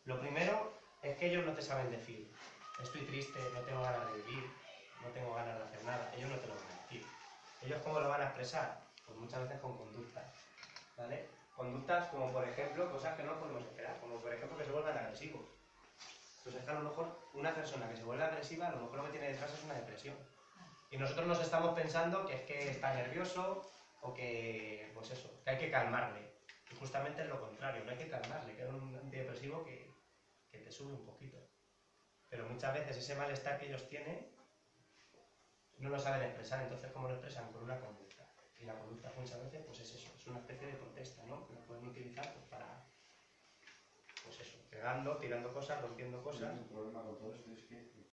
Lo primero es que ellos no te saben decir, estoy triste, no tengo ganas de vivir, no tengo ganas de hacer nada. Ellos no te lo van a decir. ¿Ellos cómo lo van a expresar? Pues muchas veces con conductas, ¿vale? Conductas como, por ejemplo, cosas que no podemos esperar, como por ejemplo que se vuelvan agresivos. Pues es que a lo mejor una persona que se vuelve agresiva, a lo mejor lo que tiene detrás es una depresión. Y nosotros nos estamos pensando que es que está nervioso o que, pues eso, que hay que calmarle. Y justamente es lo contrario, no hay que calmarle, que es un antidepresivo que te sube un poquito. Pero muchas veces ese malestar que ellos tienen no lo saben expresar, entonces ¿cómo lo expresan? Con una conducta. Y la conducta muchas veces pues es eso, es una especie de protesta, ¿no? Que la pueden utilizar pues, para, pues eso, pegando, tirando cosas, rompiendo cosas. El problema con todo esto es que